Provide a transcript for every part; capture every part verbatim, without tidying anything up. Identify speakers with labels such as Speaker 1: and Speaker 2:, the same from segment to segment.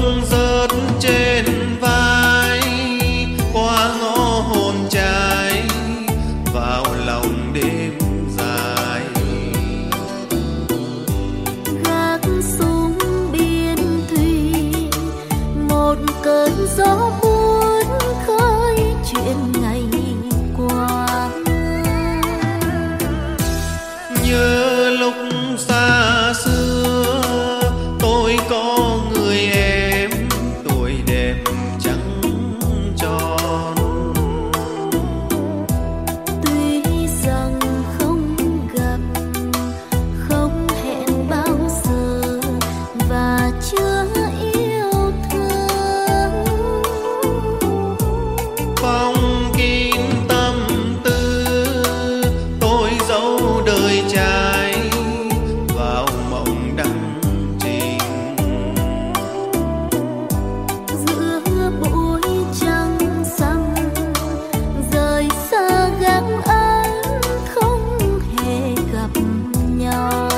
Speaker 1: rớt trên vai, qua ngõ hồn trái vào lòng đêm dài.
Speaker 2: Gác xuống biên thủy, một cơn gió buốt khơi chuyện ngày qua.
Speaker 1: Nhớ lúc xa xưa tôi có người em tuổi đẹp trắng tròn.
Speaker 2: Tuy rằng không gặp, không hẹn bao giờ và chưa yêu thương,
Speaker 1: Phong kín tâm tư tôi giấu đời trai vào mộng đắm chìm.
Speaker 2: giữa buổi trăng xăm rời xa gác ánh không hề gặp nhau.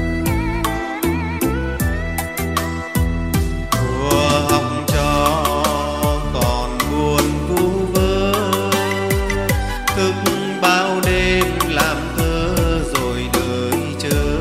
Speaker 1: Thuở học trò còn buồn vu vơ, thức bao đêm làm thơ rồi đợi chờ.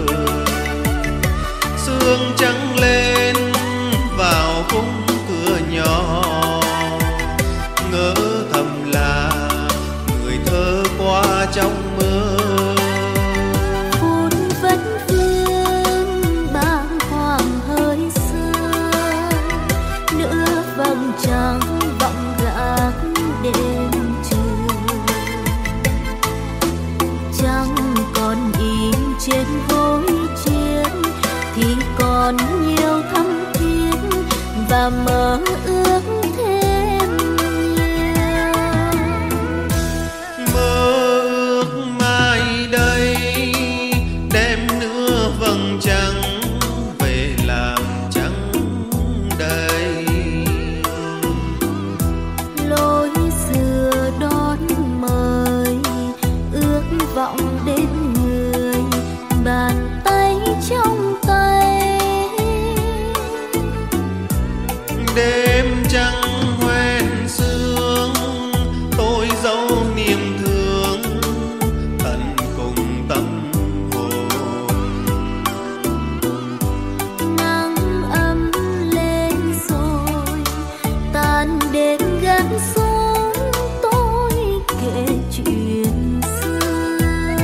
Speaker 1: Sương trắng lên vào khung cửa nhỏ, ngỡ thầm là người thơ qua trong mơ.
Speaker 2: Phút vẫn vương bàng hoàng hơi xưa, nửa vầng trăng vọng gác đêm trường. Trăng còn in trên gối chiếc thì còn nhiều thắm thiết và mơ ước thêm nhiều.
Speaker 1: Mơ ước mai đây đem nửa vầng trăng về làm trắng đầy.
Speaker 2: Lối xưa đón mời ước vọng đến người, bàn tay trong tay.
Speaker 1: Đêm trăng hoen sương tôi giấu niềm thương tận cùng tâm hồn.
Speaker 2: Nắng ấm lên rồi tan đến gác xuống, tôi kể chuyện xưa.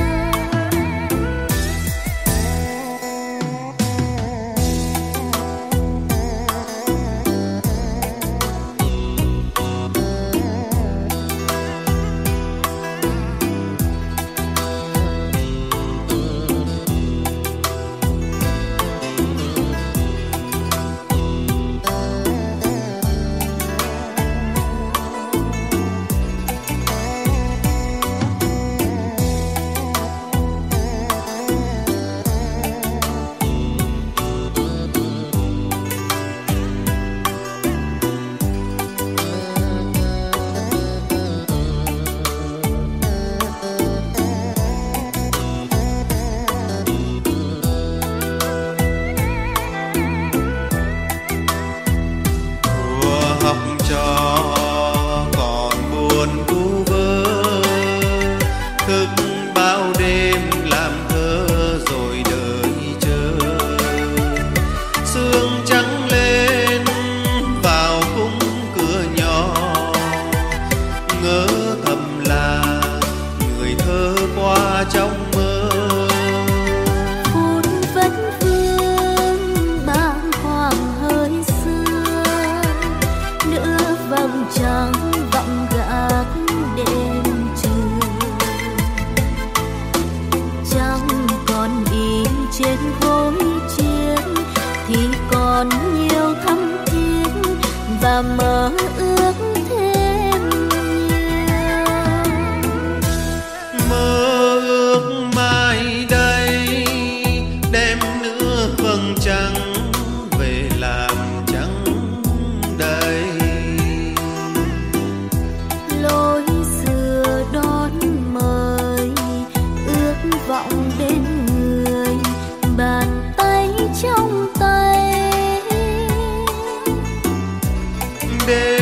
Speaker 1: Thuở học trò còn buồn vu vơ, thức bao đêm làm thơ rồi đợi chờ. Sương trắng lên vào khung cửa nhỏ, ngỡ thầm là người thơ qua trong mơ.
Speaker 2: Phút vẫn vương bàng hoàng hơi xưa, nửa vầng trăng vọng gác đêm trường. Trăng còn in trên gối chiếc thì còn nhiều thắm thiết và mơ ước thêm nhiều.
Speaker 1: Mơ ước mai đây đem nửa vầng trăng về làm trắng đầy.
Speaker 2: Lối xưa đón mời ước vọng đến người, bàn tay trong tay.
Speaker 1: đêm